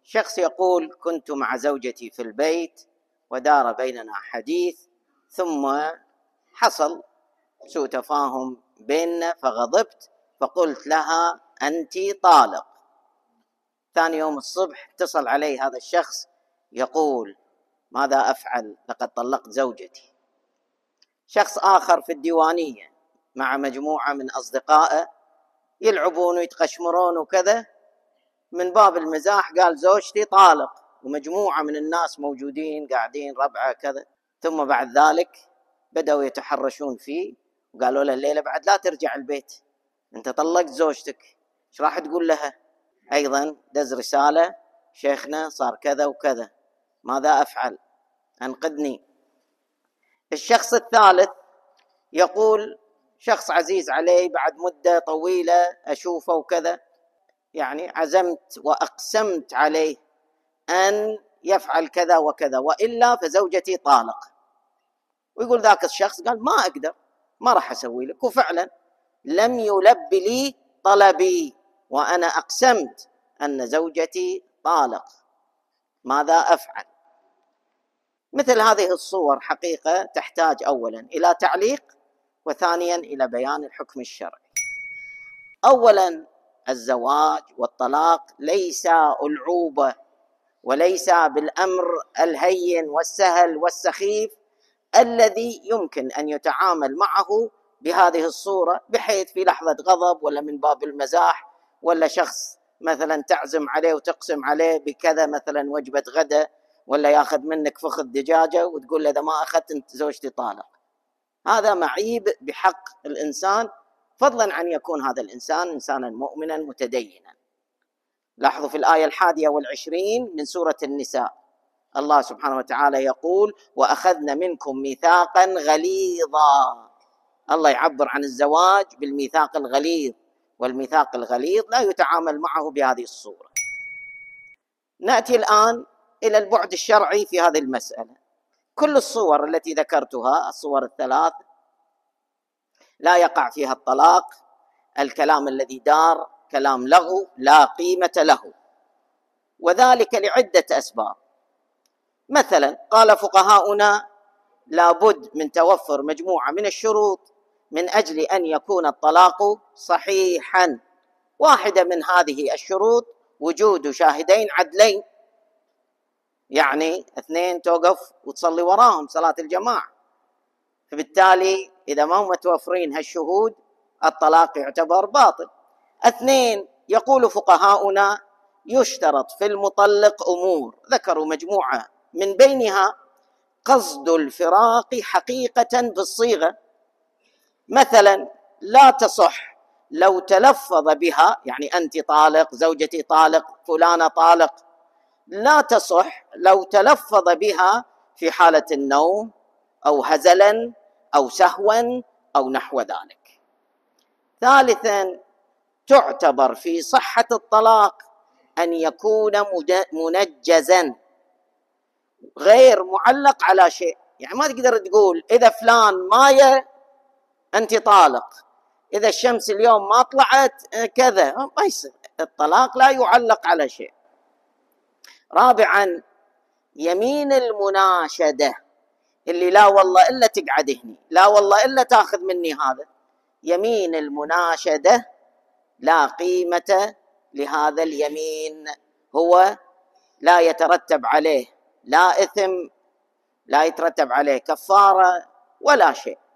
شخص يقول: كنت مع زوجتي في البيت ودار بيننا حديث، ثم حصل سوء تفاهم بيننا فغضبت فقلت لها: أنت طالق. ثاني يوم الصبح اتصل علي هذا الشخص يقول: ماذا أفعل؟ لقد طلقت زوجتي. شخص آخر في الديوانية مع مجموعة من أصدقائه يلعبون ويتقشمرون وكذا، من باب المزاح قال: زوجتي طالق، ومجموعة من الناس موجودين قاعدين ربعه كذا. ثم بعد ذلك بدأوا يتحرشون فيه وقالوا له: الليلة بعد لا ترجع البيت، أنت طلقت زوجتك، إيش راح تقول لها؟ أيضا دز رسالة: شيخنا صار كذا وكذا، ماذا أفعل؟ أنقذني. الشخص الثالث يقول: شخص عزيز علي بعد مدة طويلة أشوفه وكذا، يعني عزمت وأقسمت عليه أن يفعل كذا وكذا وإلا فزوجتي طالق. ويقول ذاك الشخص قال: ما أقدر، ما راح أسوي لك، وفعلا لم يلب لي طلبي وأنا أقسمت أن زوجتي طالق، ماذا أفعل؟ مثل هذه الصور حقيقة تحتاج أولا إلى تعليق، وثانيا إلى بيان الحكم الشرعي. أولا، الزواج والطلاق ليس ألعوبة، وليس بالأمر الهين والسهل والسخيف الذي يمكن أن يتعامل معه بهذه الصورة، بحيث في لحظة غضب ولا من باب المزاح، ولا شخص مثلا تعزم عليه وتقسم عليه بكذا مثلا وجبة غدا، ولا ياخذ منك فخذ دجاجة وتقول له: إذا ما أخذت أنت زوجتي طالق. هذا معيب بحق الإنسان، فضلا عن يكون هذا الإنسان إنسانا مؤمنا متدينا. لاحظوا في الآية 21 من سورة النساء الله سبحانه وتعالى يقول: وأخذنا منكم ميثاقا غليظا. الله يعبر عن الزواج بالميثاق الغليظ، والميثاق الغليظ لا يتعامل معه بهذه الصورة. نأتي الآن إلى البعد الشرعي في هذه المسألة. كل الصور التي ذكرتها، الصور الثلاث، لا يقع فيها الطلاق. الكلام الذي دار كلام لغو لا قيمة له، وذلك لعدة أسباب. مثلا قال فقهاؤنا: لابد من توفر مجموعة من الشروط من أجل أن يكون الطلاق صحيحا. واحدة من هذه الشروط وجود شاهدين عدلين، يعني 2 توقف وتصلي وراهم صلاة الجماعة، فبالتالي إذا ما هم متوفرين هالشهود الطلاق يعتبر باطل. 2، يقول فقهاؤنا: يشترط في المطلق أمور، ذكروا مجموعة من بينها قصد الفراق حقيقة بالصيغة. مثلا لا تصح لو تلفظ بها، يعني أنت طالق، زوجتي طالق، فلانة طالق، لا تصح لو تلفظ بها في حالة النوم أو هزلا أو سهوا أو نحو ذلك. ثالثا، تعتبر في صحة الطلاق أن يكون منجزا غير معلق على شيء. يعني ما تقدر تقول إذا فلان ماية أنت طالق، إذا الشمس اليوم ما طلعت كذا، ما يصير. الطلاق لا يعلق على شيء. رابعا، يمين المناشدة، اللي لا والله إلا تقعد هني، لا والله إلا تأخذ مني هذا، يمين المناشدة لا قيمة لهذا اليمين، هو لا يترتب عليه لا إثم، لا يترتب عليه كفارة ولا شيء.